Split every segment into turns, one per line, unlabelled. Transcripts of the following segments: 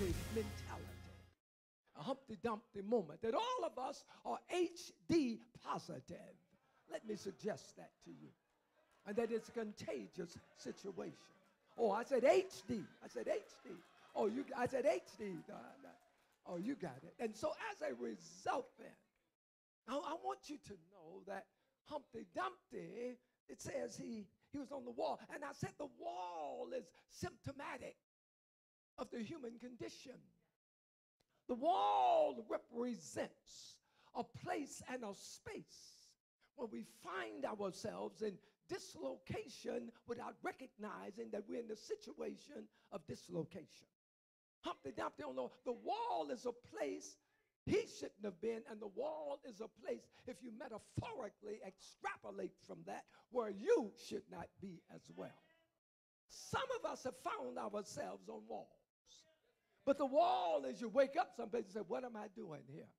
Dumpty mentality, a Humpty Dumpty moment, that all of us are HD positive. Let me suggest that to you. And that it's a contagious situation. Oh, I said HD. I said HD. Oh, I said HD. Oh, you got it. And so as a result then, I want you to know that Humpty Dumpty, it says he was on the wall. And I said the wall is symptomatic of the human condition. The wall represents a place and a space where we find ourselves in dislocation without recognizing that we're in a situation of dislocation. Humpty Dumpty on the wall is a place he shouldn't have been, and the wall is a place, if you metaphorically extrapolate from that, where you should not be as well. Some of us have found ourselves on walls. But the wall, as you wake up someplace and say, what am I doing here?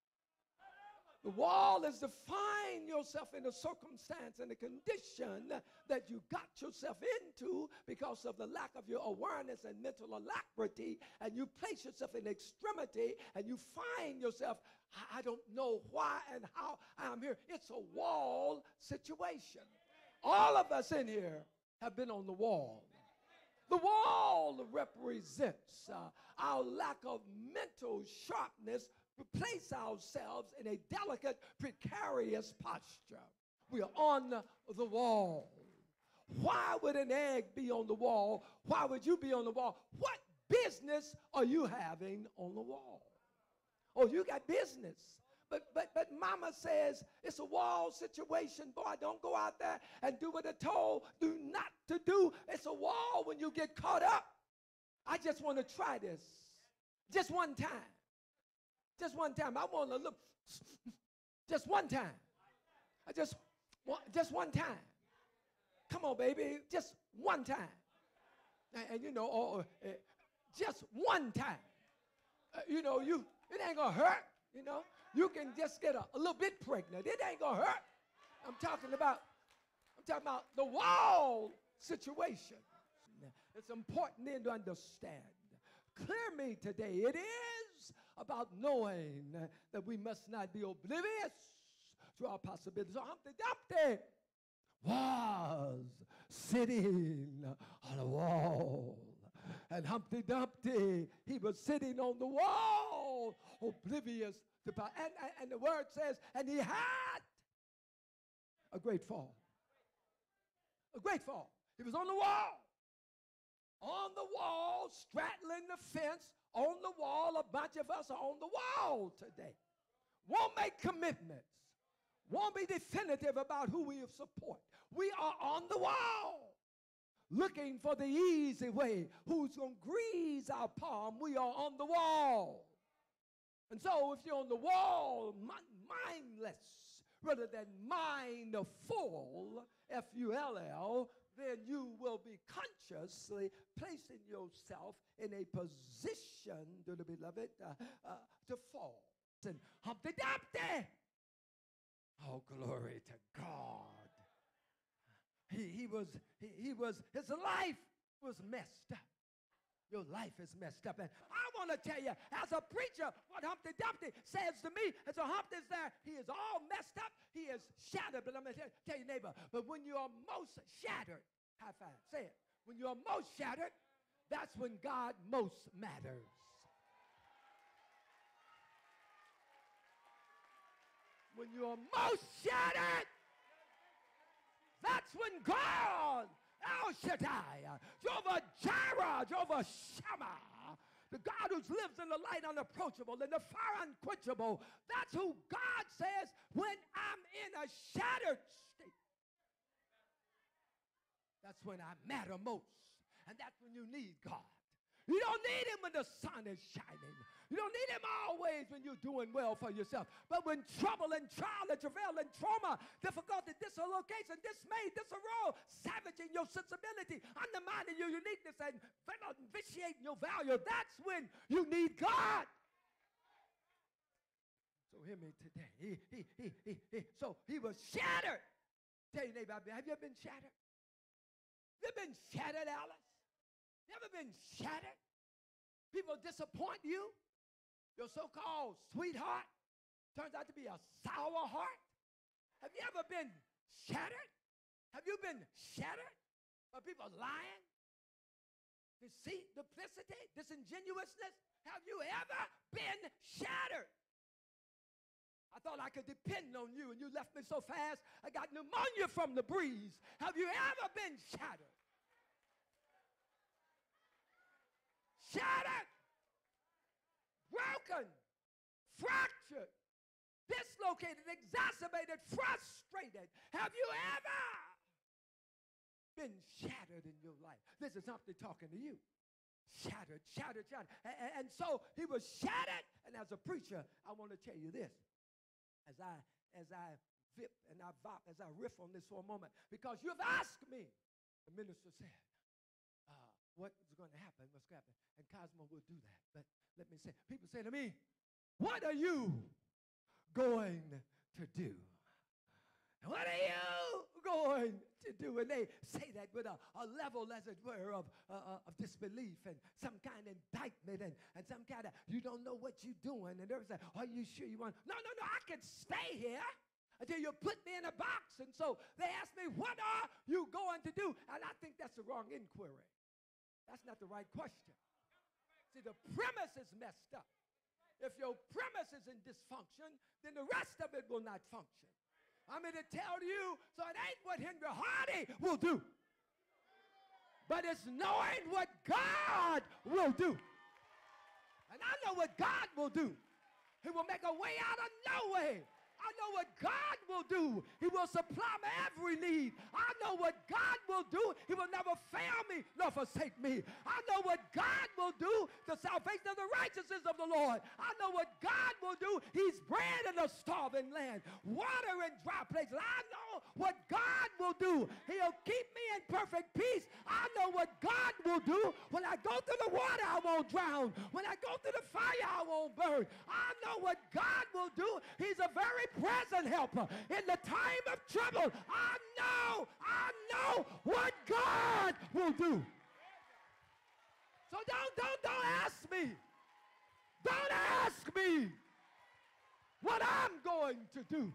The wall is to find yourself in a circumstance and a condition that you got yourself into because of the lack of your awareness and mental alacrity, and you place yourself in extremity, and you find yourself, I don't know why and how I'm here. It's a wall situation. All of us in here have been on the wall. The wall represents our lack of mental sharpness to place ourselves in a delicate, precarious posture. We are on the wall. Why would an egg be on the wall? Why would you be on the wall? What business are you having on the wall? Oh, you got business. But mama says it's a wall situation. Boy, don't go out there and do what they're told. Do not to do. It's a wall when you get caught up. I just want to try this. Just one time. Just one time. I want to look. Just one time. Just one time. Come on, baby. Just one time. And you know, just one time. You know, it ain't going to hurt, you know. You can just get a little bit pregnant. It ain't going to hurt. I'm talking about the wall situation. It's important then to understand. Clear me today. It is about knowing that we must not be oblivious to our possibilities. So Humpty Dumpty was sitting on a wall. And Humpty Dumpty, he was sitting on the wall, oblivious to power. And the word says, and he had a great fall. A great fall. He was on the wall. On the wall, straddling the fence, on the wall. A bunch of us are on the wall today. Won't make commitments. Won't be definitive about who we support. We are on the wall, looking for the easy way. Who's going to grease our palm? We are on the wall. And so if you're on the wall, mindless, rather than mindful, F-U-L-L, then you will be consciously placing yourself in a position, dearly beloved, to fall. And Humpty Dumpty, oh, glory to God. His life was messed up. Your life is messed up. And I want to tell you, as a preacher, what Humpty Dumpty says to me, as a Humpty's there, he is all messed up. He is shattered. But I'm going to tell you, neighbor, but when you are most shattered, high five, say it. When you are most shattered, that's when God most matters. When you are most shattered, that's when God, El Shaddai, Jehovah Jireh, Jehovah Shammah, the God who lives in the light unapproachable, in the fire unquenchable, that's who God says when I'm in a shattered state. That's when I matter most. And that's when you need God. You don't need him when the sun is shining. You don't need him always when you're doing well for yourself. But when trouble and trial and travail and trauma, difficulty, dislocation, dismay, disarray, savaging your sensibility, undermining your uniqueness, and vitiating your value, that's when you need God. So hear me today. So he was shattered. Tell your neighbor, have you ever been shattered? You ever been shattered, Alice? You ever been shattered? People disappoint you. Your so-called sweetheart turns out to be a sour heart. Have you ever been shattered? Have you been shattered by people lying, deceit, duplicity, disingenuousness? Have you ever been shattered? I thought I could depend on you, and you left me so fast, I got pneumonia from the breeze. Have you ever been shattered? Shattered, broken, fractured, dislocated, exacerbated, frustrated. Have you ever been shattered in your life? This is something talking to you. Shattered, shattered, shattered. And so he was shattered. And as a preacher, I want to tell you this. As I vip and I vop, as I riff on this for a moment, because you've asked me, the minister said, what is going to happen, what's going to happen. And Cosmo will do that. But let me say, people say to me, what are you going to do? What are you going to do? And they say that with a level, as it were, of disbelief and some kind of indictment and some kind of, you don't know what you're doing. And they're saying, are you sure you want? No, I can stay here until you put me in a box. And so they ask me, what are you going to do? And I think that's the wrong inquiry. That's not the right question. See, the premise is messed up. If your premise is in dysfunction, then the rest of it will not function. I'm here to tell you, so it ain't what Henry Hardy will do, but it's knowing what God will do. And I know what God will do. He will make a way out of no way. I know what God will do. He will supply my every need. I know what God will do. He will never fail me nor forsake me. I know what God will do. The salvation of the righteousness of the Lord. I know what God will do. He's bread in a starving land, water in dry places. I know what God will do. He'll keep me in perfect peace. I know what God will do. When I go through the water, I won't drown. When I go through the fire, I won't burn. I know what God will do. He's a very present helper in the time of trouble. I know what God will do. So don't ask me. Don't ask me what I'm going to do.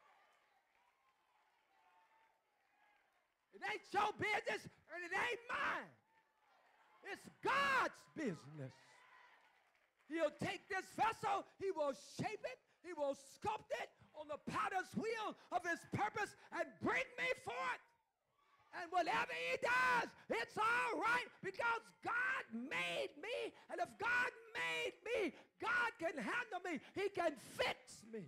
It ain't your business and it ain't mine. It's God's business. He'll take this vessel, he will shape it, he will sculpt it on the potter's wheel of his purpose and bring me forth. And whatever he does, it's all right because God made me. And if God made me, God can handle me. He can fix me.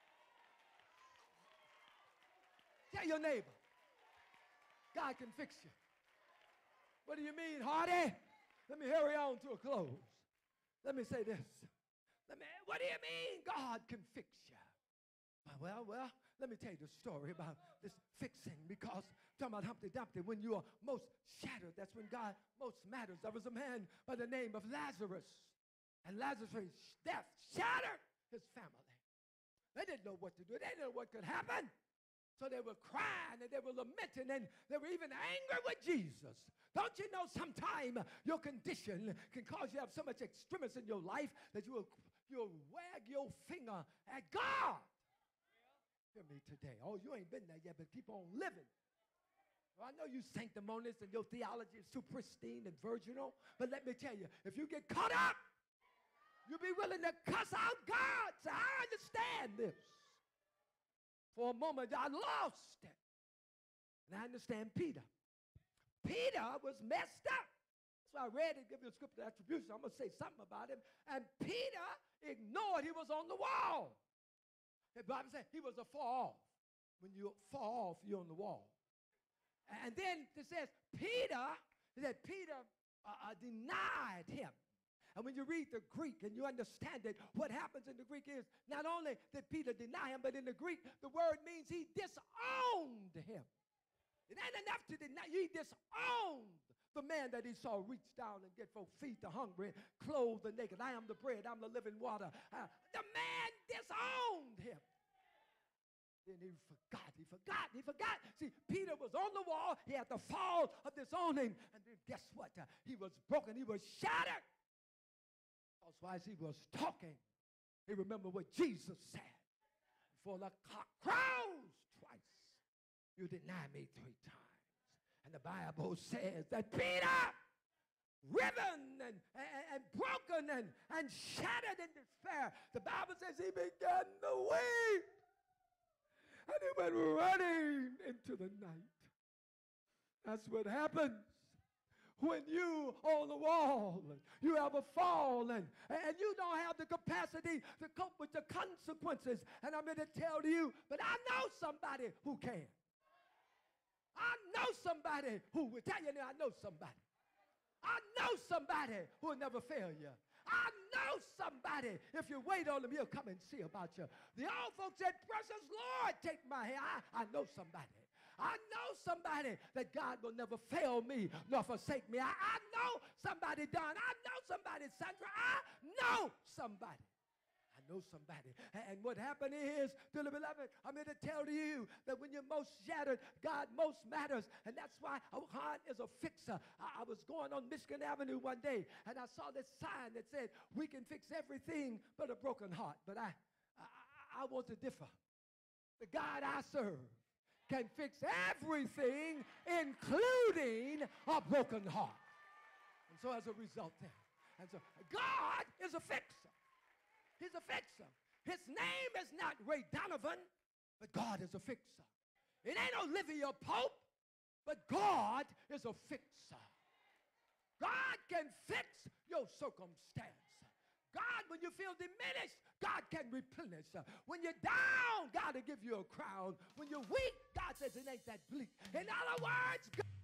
Tell your neighbor, God can fix you. What do you mean, Hardy? Let me hurry on to a close. Let me say this. What do you mean God can fix you? Well, let me tell you the story about this fixing, because talking about Humpty Dumpty, when you are most shattered, that's when God most matters. There was a man by the name of Lazarus, and Lazarus' death shattered his family. They didn't know what to do. They didn't know what could happen. So they were crying and they were lamenting and they were even angry with Jesus. Don't you know sometime your condition can cause you to have so much extremis in your life that you'll wag your finger at God. Hear me today. Oh, you ain't been there yet, but keep on living. Well, I know you sanctimonious and your theology is too pristine and virginal, but let me tell you, if you get caught up, you'll be willing to cuss out God. So I understand this. For a moment, I lost it. And I understand Peter. Peter was messed up. So I read it, give you a scripture attribution. I'm going to say something about him. And Peter ignored he was on the wall. The Bible says he was a far off. When you fall off, you're on the wall. And then it says Peter denied him. And when you read the Greek and you understand it, what happens in the Greek is not only did Peter deny him, but in the Greek, the word means he disowned him. It ain't enough to deny. He disowned the man that he saw reach down and get folks, feed the hungry, clothe the naked. I am the bread. I'm the living water. The man disowned him. Then he forgot. See, Peter was on the wall. He had the fall of disowning. And then guess what? He was broken. He was shattered. Because as he was talking, he remembered what Jesus said. Before the cock crows twice, you deny me 3 times. And the Bible says that Peter, riven and broken and shattered in despair, the Bible says he began to weep. And he went running into the night. That's what happens when you on the wall, you have a fall, and you don't have the capacity to cope with the consequences. And I'm here to tell you, but I know somebody who can. I know somebody who will tell you now, I know somebody. I know somebody who will never fail you. I know somebody, if you wait on him, he'll come and see about you. The old folks said, precious Lord, take my hand. I know somebody. I know somebody that God will never fail me nor forsake me. I know somebody, Don. I know somebody, Sandra. I know somebody. I know somebody. And what happened is, dearly beloved, I'm here to tell you that when you're most shattered, God most matters. And that's why God is a fixer. I was going on Michigan Avenue one day, and I saw this sign that said, we can fix everything but a broken heart. But I want to differ. The God I serve can fix everything, including a broken heart. And so as a result there, and so God is a fixer. He's a fixer. His name is not Ray Donovan, but God is a fixer. It ain't Olivia Pope, but God is a fixer. God can fix your circumstance. God, when you feel diminished, God can replenish. When you're down, God will give you a crown. When you're weak, God says it ain't that bleak. In other words, God